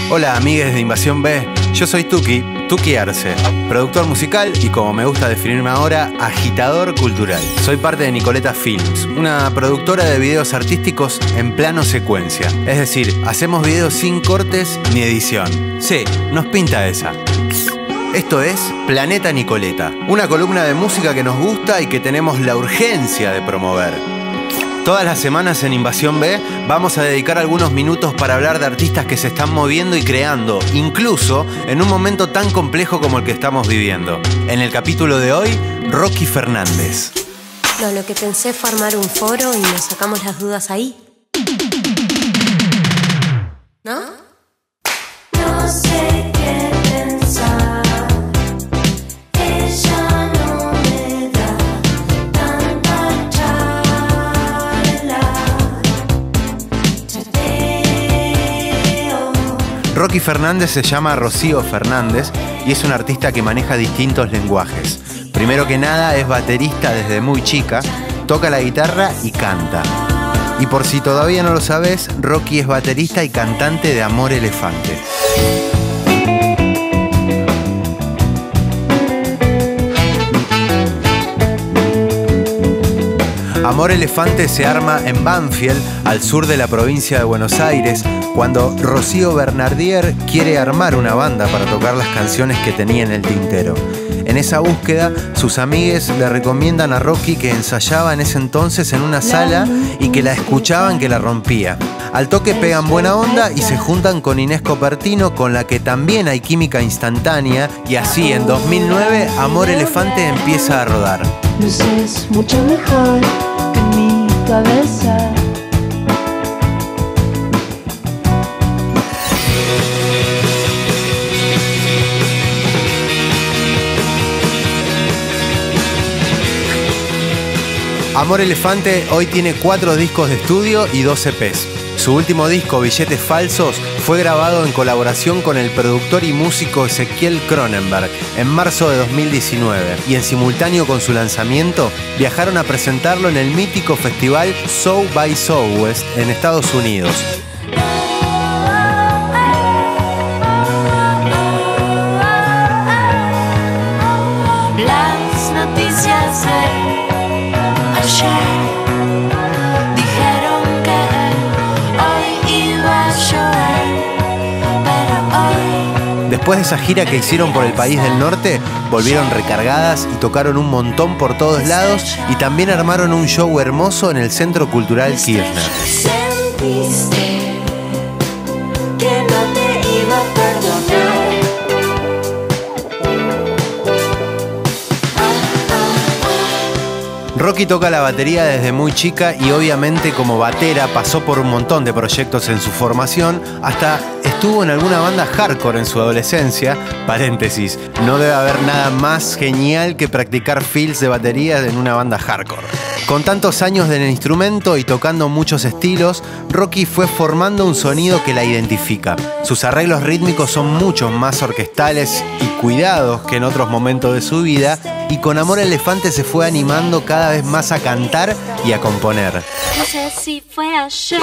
Hola amigues de Invasión B, yo soy Tuki Arce, productor musical y, como me gusta definirme ahora, agitador cultural. Soy parte de Nicoleta Films, una productora de videos artísticos en plano secuencia. Es decir, hacemos videos sin cortes ni edición. Sí, nos pinta esa. Esto es Planeta Nicoleta, una columna de música que nos gusta y que tenemos la urgencia de promover. Todas las semanas en Invasión B vamos a dedicar algunos minutos para hablar de artistas que se están moviendo y creando, incluso en un momento tan complejo como el que estamos viviendo. En el capítulo de hoy, Rocky Fernández. No, lo que pensé fue armar un foro y nos sacamos las dudas ahí. ¿No? No sé qué pensar. Ella no me da tanta charla. Rocky Fernández se llama Rocío Fernández y es una artista que maneja distintos lenguajes. Primero que nada es baterista desde muy chica, toca la guitarra y canta. Y por si todavía no lo sabes, Rocky es baterista y cantante de Amor Elefante. Amor Elefante se arma en Banfield, al sur de la provincia de Buenos Aires, cuando Rocío Bernardier quiere armar una banda para tocar las canciones que tenía en el tintero. En esa búsqueda, sus amigues le recomiendan a Rocky que ensayaba en ese entonces en una sala y que la escuchaban que la rompía. Al toque pegan buena onda y se juntan con Inés Copertino, con la que también hay química instantánea, y así en 2009 Amor Elefante empieza a rodar. Luces mucho mejor que en mi cabeza. Amor Elefante hoy tiene 4 discos de estudio y 2 EPs. Su último disco, Billetes Falsos, fue grabado en colaboración con el productor y músico Ezequiel Cronenberg en marzo de 2019 y en simultáneo con su lanzamiento viajaron a presentarlo en el mítico festival South by Southwest en Estados Unidos. Las noticias dijeron que hoy iba a llover, pero hoy... Después de esa gira que hicieron por el país del norte, volvieron recargadas y tocaron un montón por todos lados y también armaron un show hermoso en el Centro Cultural Kirchner. Sentiste que no te iba a perdonar. Rocky toca la batería desde muy chica y obviamente como batera pasó por un montón de proyectos en su formación, hasta estuvo en alguna banda hardcore en su adolescencia. Paréntesis, no debe haber nada más genial que practicar fills de batería en una banda hardcore. Con tantos años en el instrumento y tocando muchos estilos, Rocky fue formando un sonido que la identifica. Sus arreglos rítmicos son mucho más orquestales y cuidados que en otros momentos de su vida, y con Amor Elefante se fue animando cada vez más a cantar y a componer. No sé si fue ayer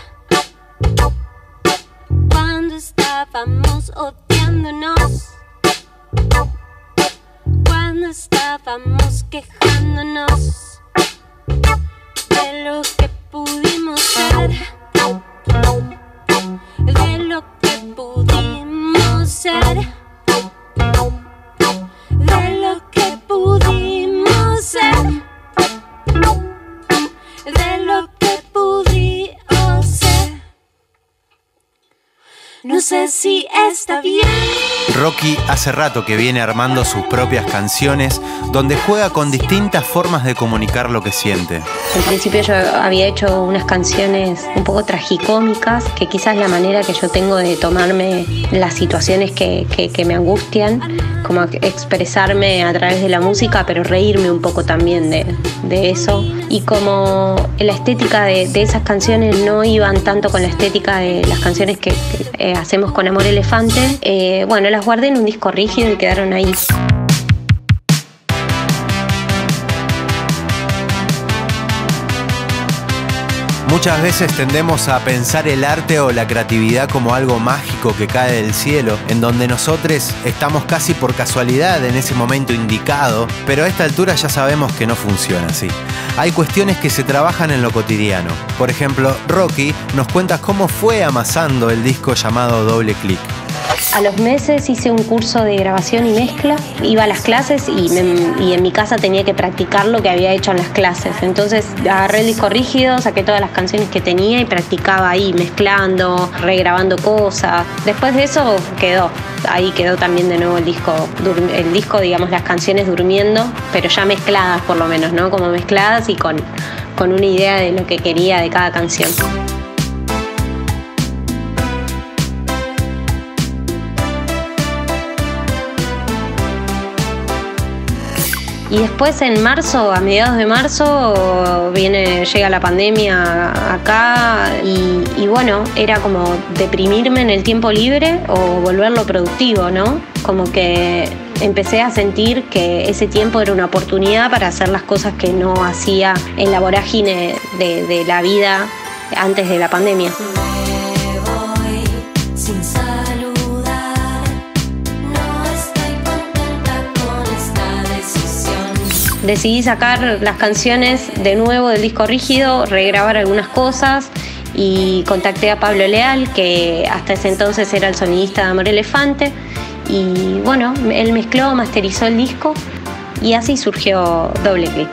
cuando estábamos odiándonos, cuando estábamos quejándonos de lo que pudimos ser, de lo que pudimos ser, de lo que pudimos ser, de lo que pudimos ser. No sé si está bien. Rocky hace rato que viene armando sus propias canciones, donde juega con distintas formas de comunicar lo que siente. En principio yo había hecho unas canciones un poco tragicómicas, que quizás la manera que yo tengo de tomarme las situaciones que me angustian, como expresarme a través de la música, pero reírme un poco también de eso. Y como la estética de esas canciones no iban tanto con la estética de las canciones que hacemos con Amor Elefante, bueno, las guardé en un disco rígido y quedaron ahí. Muchas veces tendemos a pensar el arte o la creatividad como algo mágico que cae del cielo, en donde nosotros estamos casi por casualidad en ese momento indicado, pero a esta altura ya sabemos que no funciona así. Hay cuestiones que se trabajan en lo cotidiano. Por ejemplo, Rocky nos cuenta cómo fue amasando el disco llamado Doble Clic. A los meses hice un curso de grabación y mezcla, iba a las clases y en mi casa tenía que practicar lo que había hecho en las clases. Entonces agarré el disco rígido, saqué todas las canciones que tenía y practicaba ahí, mezclando, regrabando cosas. Después de eso ahí quedó también de nuevo el disco, digamos, las canciones durmiendo, pero ya mezcladas por lo menos, ¿no? Como mezcladas y con una idea de lo que quería de cada canción. Y después en marzo, a mediados de marzo, llega la pandemia acá y bueno, era como deprimirme en el tiempo libre o volverlo productivo, ¿no? Como que empecé a sentir que ese tiempo era una oportunidad para hacer las cosas que no hacía en la vorágine de la vida antes de la pandemia. Decidí sacar las canciones de nuevo del disco rígido, regrabar algunas cosas y contacté a Pablo Leal, que hasta ese entonces era el sonidista de Amor Elefante. Y bueno, él mezcló, masterizó el disco y así surgió Doble Clic.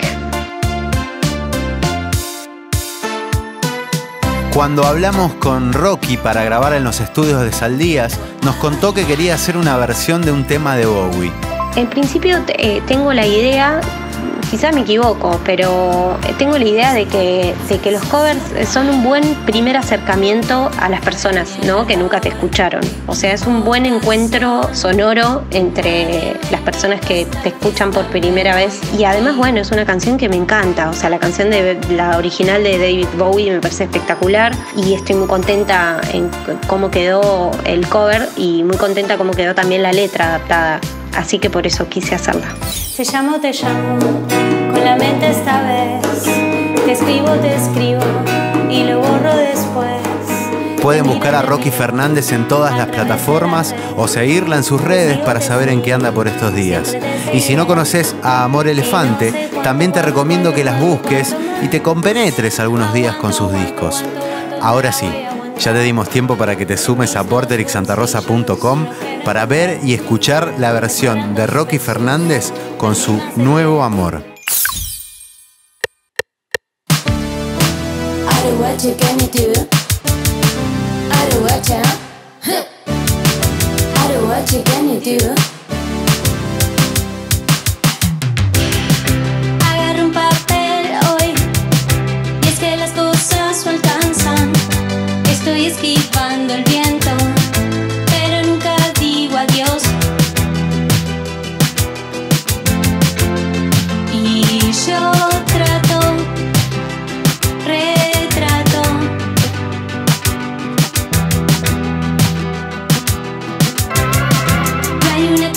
Cuando hablamos con Rocky para grabar en los estudios de Saldías, nos contó que quería hacer una versión de un tema de Bowie. En principio tengo la idea, quizás me equivoco, pero tengo la idea de que los covers son un buen primer acercamiento a las personas, ¿no? Que nunca te escucharon. O sea, es un buen encuentro sonoro entre las personas que te escuchan por primera vez. Y además, bueno, es una canción que me encanta. O sea, la canción de la original de David Bowie me parece espectacular y estoy muy contenta en cómo quedó el cover y muy contenta cómo quedó también la letra adaptada. Así que por eso quise hacerla. Te llamo, con la mente esta vez. Te escribo y lo borro después. Pueden buscar a Rocky Fernández en todas las plataformas o seguirla en sus redes para saber en qué anda por estos días. Y si no conoces a Amor Elefante, también te recomiendo que las busques y te compenetres algunos días con sus discos. Ahora sí, ya te dimos tiempo para que te sumes a porterixsantarosa.com para ver y escuchar la versión de Rocky Fernández con su nuevo amor. Agarro un papel hoy y es que las cosas no alcanzan. Estoy esquivando el viento, pero nunca digo adiós. Y yo retrato. No hay una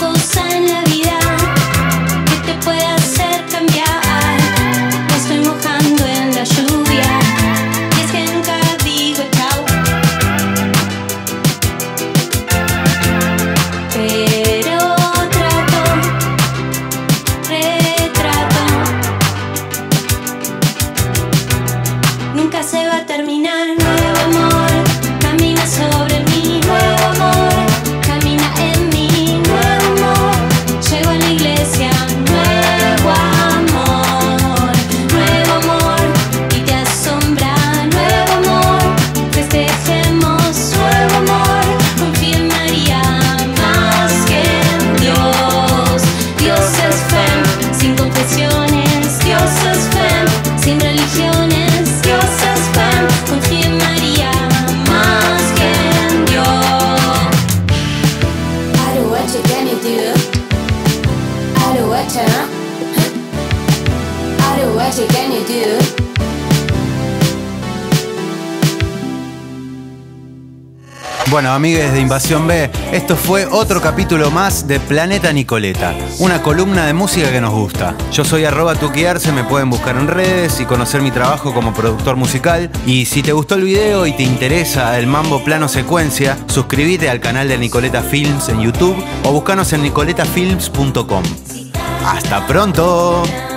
Bueno, amigues de Invasión B, esto fue otro capítulo más de Planeta Nicoleta, una columna de música que nos gusta. Yo soy @tukiarse, me pueden buscar en redes y conocer mi trabajo como productor musical. Y si te gustó el video y te interesa el mambo plano secuencia, suscríbete al canal de Nicoleta Films en YouTube o búscanos en nicoletafilms.com. ¡Hasta pronto!